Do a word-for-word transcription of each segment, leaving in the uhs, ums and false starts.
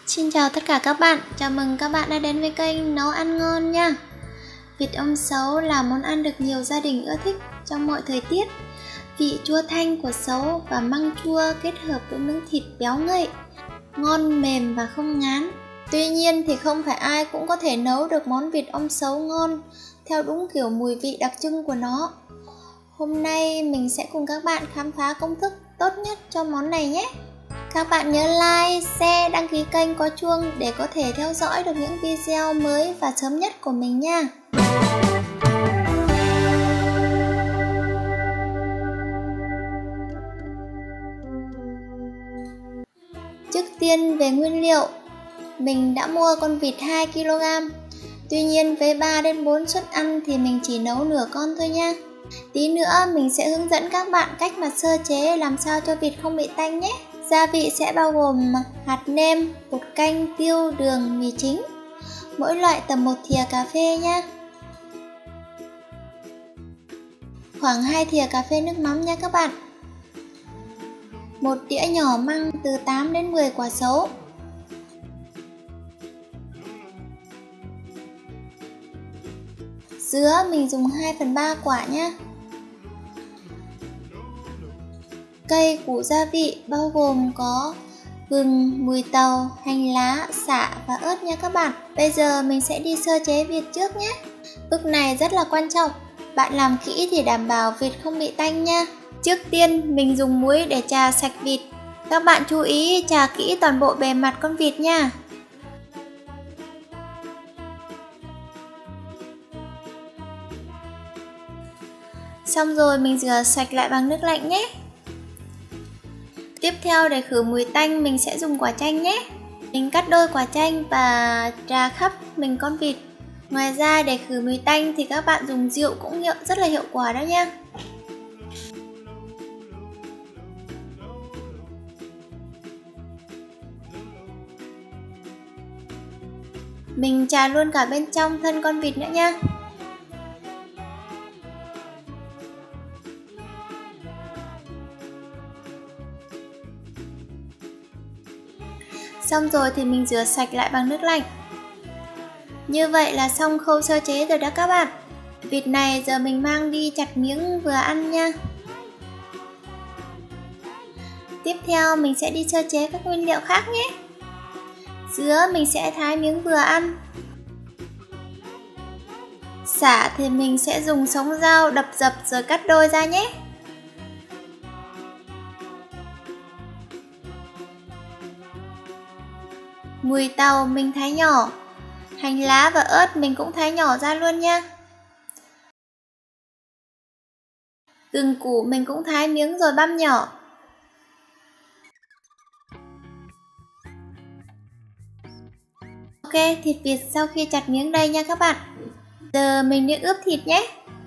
Xin chào tất cả các bạn, chào mừng các bạn đã đến với kênh Nấu Ăn Ngon nha. Vịt ôm sấu là món ăn được nhiều gia đình ưa thích trong mọi thời tiết. Vị chua thanh của sấu và măng chua kết hợp với miếng thịt béo ngậy, ngon mềm và không ngán. Tuy nhiên thì không phải ai cũng có thể nấu được món vịt ôm sấu ngon theo đúng kiểu mùi vị đặc trưng của nó. Hôm nay mình sẽ cùng các bạn khám phá công thức tốt nhất cho món này nhé. Các bạn nhớ like, share, đăng ký kênh có chuông để có thể theo dõi được những video mới và sớm nhất của mình nha. Trước tiên về nguyên liệu, mình đã mua con vịt hai ki lô gam. Tuy nhiên với ba đến bốn suất ăn thì mình chỉ nấu nửa con thôi nha. Tí nữa mình sẽ hướng dẫn các bạn cách mà sơ chế làm sao cho vịt không bị tanh nhé. Gia vị sẽ bao gồm hạt nêm, bột canh, tiêu, đường, mì chính. Mỗi loại tầm một thìa cà phê nha. Khoảng hai thìa cà phê nước mắm nha các bạn. Một đĩa nhỏ măng từ tám đến mười quả sấu. Dứa mình dùng hai phần ba quả nhé. Cây củ gia vị bao gồm có gừng, mùi tàu, hành lá, sả và ớt nha các bạn. Bây giờ mình sẽ đi sơ chế vịt trước nhé. Bước này rất là quan trọng. Bạn làm kỹ thì đảm bảo vịt không bị tanh nha. Trước tiên mình dùng muối để chà sạch vịt. Các bạn chú ý chà kỹ toàn bộ bề mặt con vịt nha. Xong rồi mình rửa sạch lại bằng nước lạnh nhé. Tiếp theo để khử mùi tanh mình sẽ dùng quả chanh nhé. Mình cắt đôi quả chanh và trà khắp mình con vịt. Ngoài ra để khử mùi tanh thì các bạn dùng rượu cũng hiệu rất là hiệu quả đó nha. Mình trà luôn cả bên trong thân con vịt nữa nha. Xong rồi thì mình rửa sạch lại bằng nước lạnh. Như vậy là xong khâu sơ chế rồi đó các bạn. Vịt này giờ mình mang đi chặt miếng vừa ăn nha. Tiếp theo mình sẽ đi sơ chế các nguyên liệu khác nhé. Dứa mình sẽ thái miếng vừa ăn. Sả thì mình sẽ dùng sống dao đập dập rồi cắt đôi ra nhé. Mùi tàu mình thái nhỏ. Hành lá và ớt mình cũng thái nhỏ ra luôn nha. Gừng củ mình cũng thái miếng rồi băm nhỏ. Ok, thịt vịt sau khi chặt miếng đây nha các bạn. Giờ mình đi ướp thịt nhé.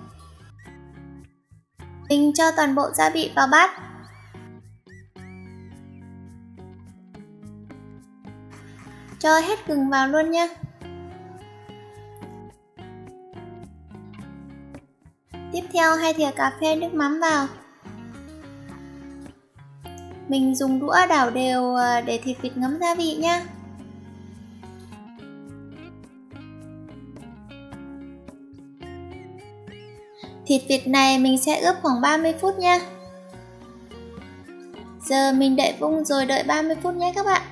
Mình cho toàn bộ gia vị vào bát. Cho hết gừng vào luôn nha. Tiếp theo hai thìa cà phê nước mắm vào. Mình dùng đũa đảo đều để thịt vịt ngấm gia vị nha. Thịt vịt này mình sẽ ướp khoảng ba mươi phút nha. Giờ mình đậy vung rồi đợi ba mươi phút nhé các bạn.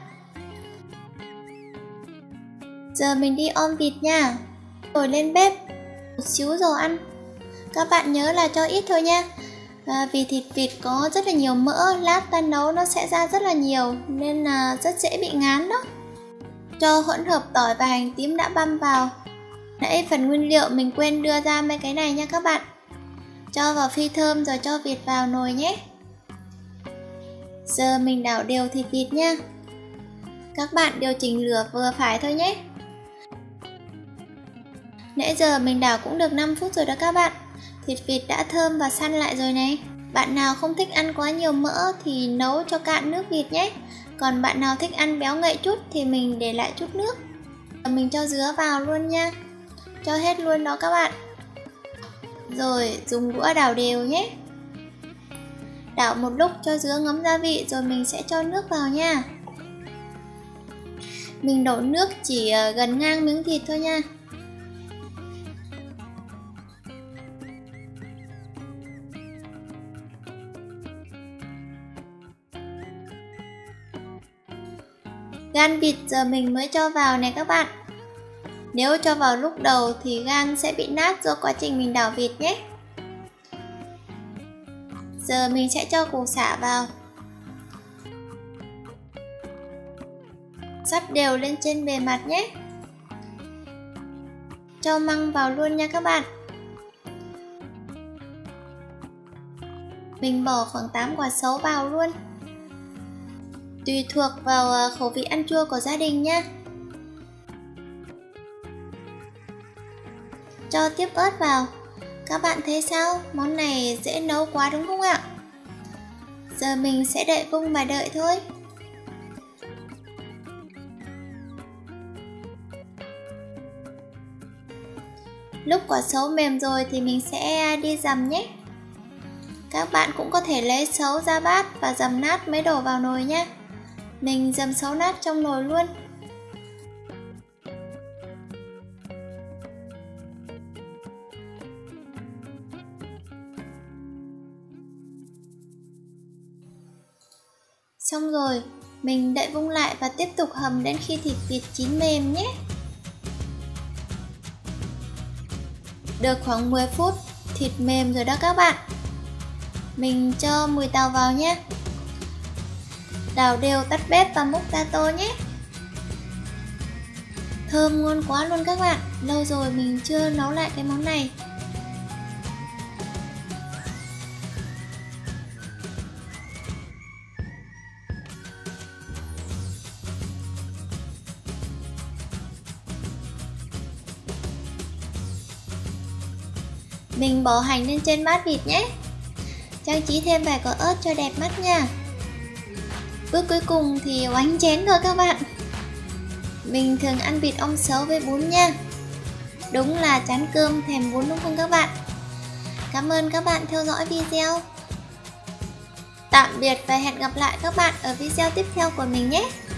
Giờ mình đi om vịt nha. Rồi lên bếp một xíu dầu ăn. Các bạn nhớ là cho ít thôi nha. à, Vì thịt vịt có rất là nhiều mỡ, lát ta nấu nó sẽ ra rất là nhiều nên là rất dễ bị ngán đó. Cho hỗn hợp tỏi và hành tím đã băm vào. Nãy phần nguyên liệu mình quên đưa ra mấy cái này nha các bạn. Cho vào phi thơm rồi cho vịt vào nồi nhé. Giờ mình đảo đều thịt vịt nha. Các bạn điều chỉnh lửa vừa phải thôi nhé. Nãy giờ mình đảo cũng được năm phút rồi đó các bạn. Thịt vịt đã thơm và săn lại rồi này. Bạn nào không thích ăn quá nhiều mỡ thì nấu cho cạn nước vịt nhé. Còn bạn nào thích ăn béo ngậy chút thì mình để lại chút nước. Mình cho dứa vào luôn nha. Cho hết luôn đó các bạn. Rồi dùng đũa đảo đều nhé. Đảo một lúc cho dứa ngấm gia vị rồi mình sẽ cho nước vào nha. Mình đổ nước chỉ gần ngang miếng thịt thôi nha. Gan vịt giờ mình mới cho vào này các bạn. Nếu cho vào lúc đầu thì gan sẽ bị nát do quá trình mình đảo vịt nhé. Giờ mình sẽ cho củ sả vào. Sắp đều lên trên bề mặt nhé. Cho măng vào luôn nha các bạn. Mình bỏ khoảng tám quả sấu vào luôn. Tùy thuộc vào khẩu vị ăn chua của gia đình nha. Cho tiếp ớt vào. Các bạn thấy sao? Món này dễ nấu quá đúng không ạ? Giờ mình sẽ đậy vung và đợi thôi. Lúc quả sấu mềm rồi thì mình sẽ đi dằm nhé. Các bạn cũng có thể lấy sấu ra bát và dằm nát mới đổ vào nồi nhé. Mình dằm sấu nát trong nồi luôn. Xong rồi, mình đậy vung lại và tiếp tục hầm đến khi thịt vịt chín mềm nhé. Được khoảng mười phút, thịt mềm rồi đó các bạn. Mình cho mùi tàu vào nhé. Đảo đều, tắt bếp và múc ra tô nhé. Thơm ngon quá luôn các bạn. Lâu rồi mình chưa nấu lại cái món này. Mình bỏ hành lên trên bát vịt nhé. Trang trí thêm vài quả ớt cho đẹp mắt nha. Bước cuối cùng thì oánh chén thôi các bạn. Mình thường ăn vịt ong sấu với bún nha. Đúng là chán cơm thèm bún đúng không các bạn? Cảm ơn các bạn theo dõi video. Tạm biệt và hẹn gặp lại các bạn ở video tiếp theo của mình nhé.